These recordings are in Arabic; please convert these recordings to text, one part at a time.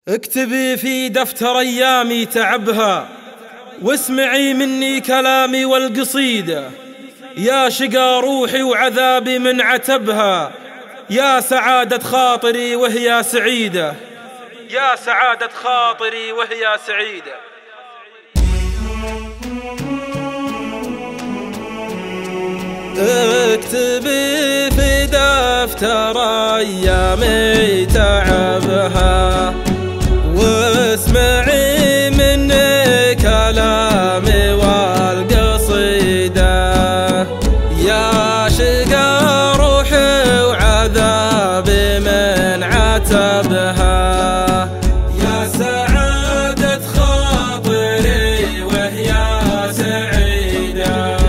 اكتبي في دفتر أيامي تعبها، واسمعي مني كلامي والقصيدة. يا شقا روحي وعذابي من عتبها، يا سعادة خاطري وهي سعيدة، يا سعادة خاطري وهي سعيدة. اكتبي في دفتر أيامي تعبها، واسمعي مني كلامي والقصيدة. يا شقا روحي وعذابي من عتبها، يا سعادة خاطري وهي سعيدة.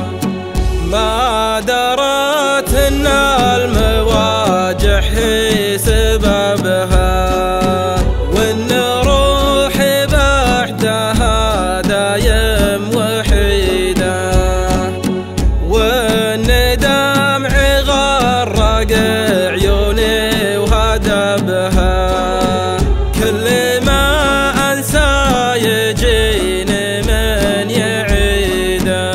ما درت ان المواجع هي سببها، وان روحي بعدها دايم وحيدة، وان دمعي غرق عيوني وهدبها. كل ما انسى يجيني من يعيده،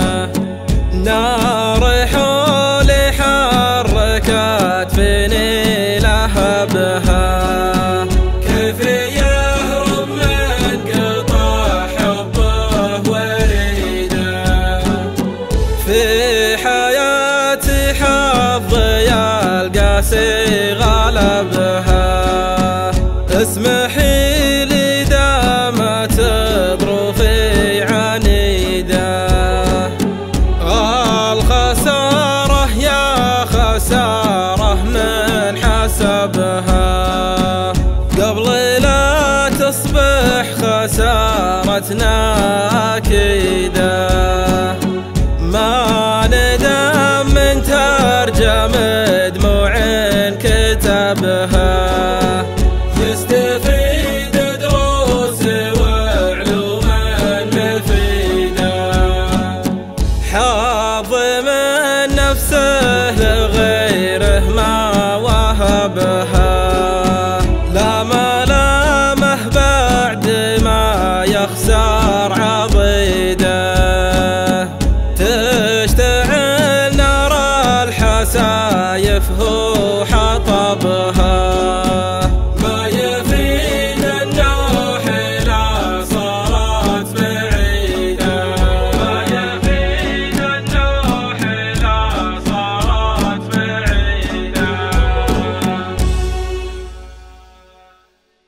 نار حولي حركت فيني لهبها. كيف يهرب من قطع حبه وريده، في حياتي حظي القاسي غلبها. اسمحي لي دامت ظروفي عنيده، الخسارة يا خسارة من حسبها، قبل لا تصبح خسارتنا أكيدة. ما ندم من ترجم دموعي